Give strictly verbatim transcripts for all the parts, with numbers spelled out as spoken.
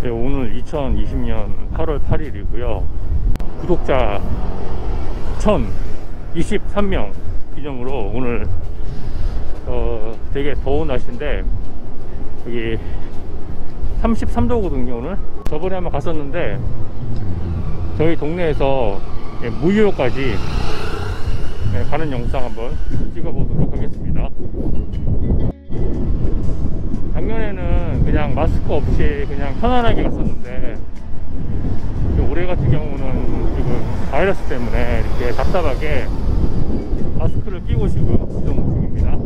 네, 오늘 이천이십 년 팔월 팔일이고요 구독자 천이십삼 명 기념으로 오늘 어, 되게 더운 날씨인데 여기 삼십삼 도거든요 오늘. 저번에 한번 갔었는데 저희 동네에서 무유호까지 가는 영상 한번 찍어 보도록 하겠습니다. 작년에는 그냥 마스크 없이 그냥 편안하게 갔었는데 올해 같은 경우는 지금 바이러스 때문에 이렇게 답답하게 마스크를 끼고 지금 이동 중입니다.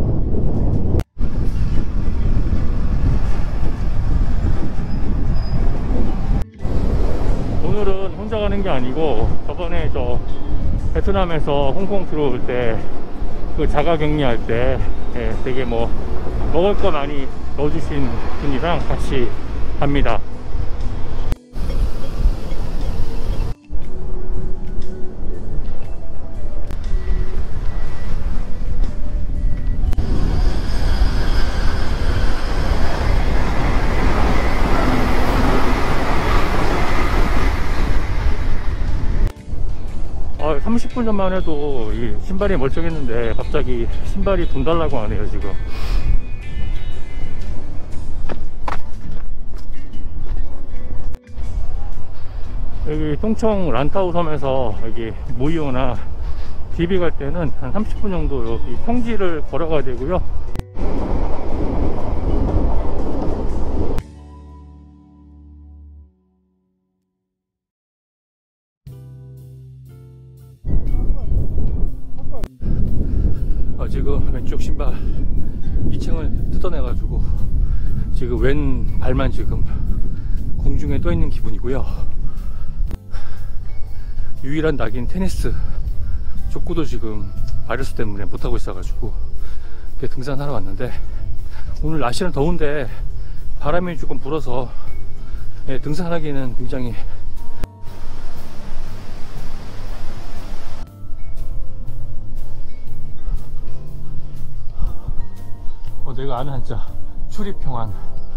오늘은 혼자 가는 게 아니고 저번에 저 베트남에서 홍콩 들어올 때 그 자가격리할 때 예, 되게 뭐 먹을 거 많이 넣어주신 분이랑 같이 갑니다. 삼십 분 전만 해도 이 신발이 멀쩡했는데 갑자기 신발이 돈 달라고 하네요 지금. 여기 통청 란타우 섬에서 여기 무이오나 디비 갈 때는 한 삼십 분 정도 여기 평지를 걸어가야 되고요. 어, 지금 왼쪽 신발 이 층을 뜯어내 가지고 지금 왼 발만 지금 공중에 떠 있는 기분이고요. 유일한 낙인 테니스 족구도 지금 바이러스 때문에 못하고 있어 가지고 등산하러 왔는데 오늘 날씨는 더운데 바람이 조금 불어서 예, 등산하기는 굉장히 어, 내가 아는 한자 출입평안.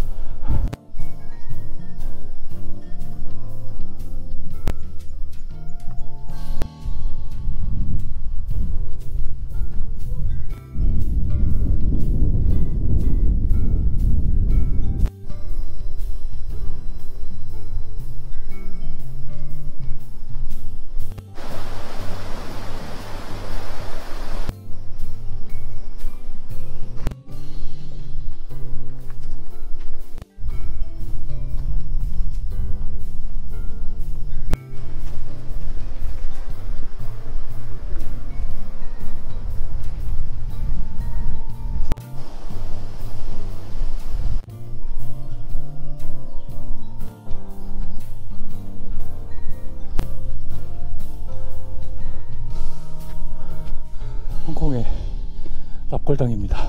홍콩의 랍골당입니다.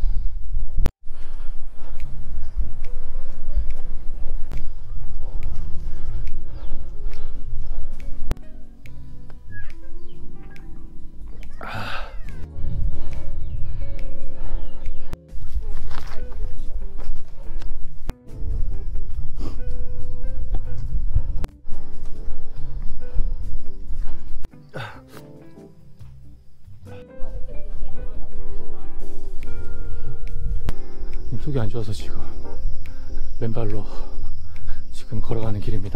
속이 안 좋아서 지금 왼발로 지금 걸어가는 길입니다.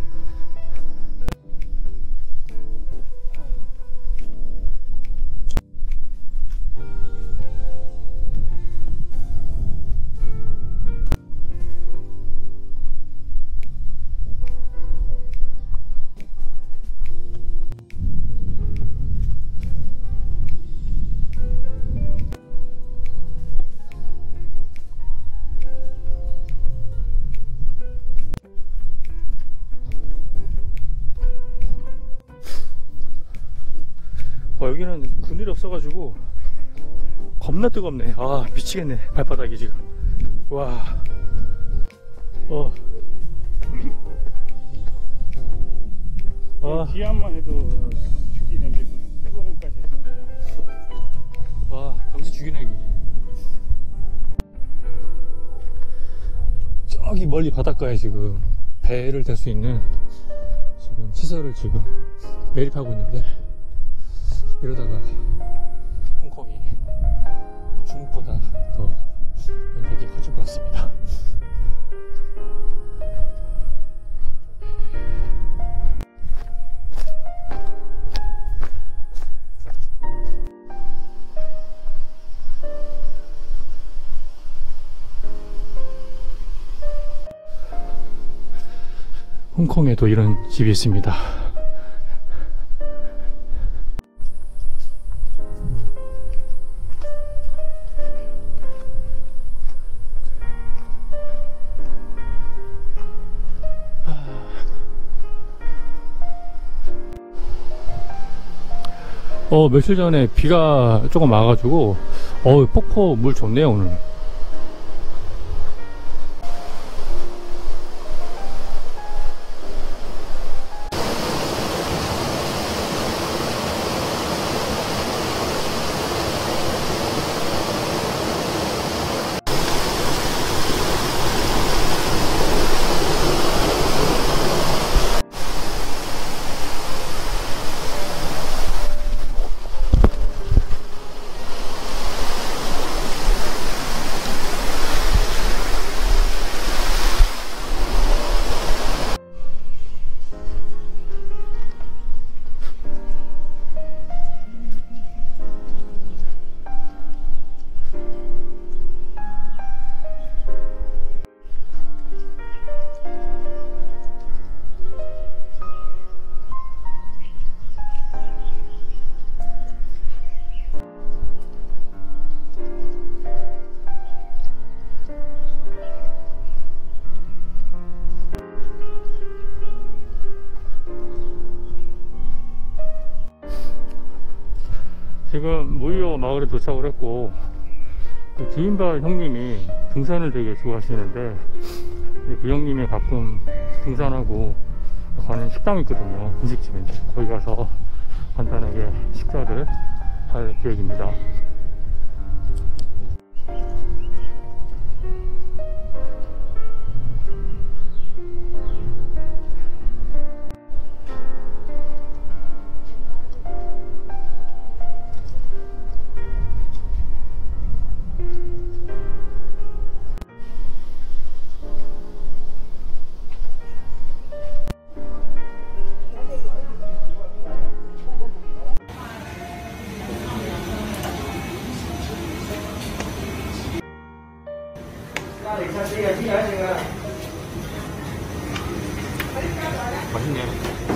와, 여기는 그늘이 없어가지고 겁나 뜨겁네. 아 미치겠네 발바닥이 지금. 와. 어. 아. 기압만 해도 죽이는 지금 뜨거움까지 해서. 와 경치 죽이네. 저기 멀리 바닷가에 지금 배를 탈 수 있는 지금 시설을 지금 매립하고 있는데, 이러다가 홍콩이 중국보다 더 면적이 커질 것 같습니다. 홍콩에도 이런 집이 있습니다. 어, 며칠 전에 비가 조금 와가지고, 어, 폭포 물 좋네요, 오늘. 지금 무이오 마을에 도착을 했고, 그 주인발 형님이 등산을 되게 좋아하시는데, 그 형님이 가끔 등산하고 가는 식당이 있거든요. 분식집인데 거기 가서 간단하게 식사를 할 계획입니다. 맛있네.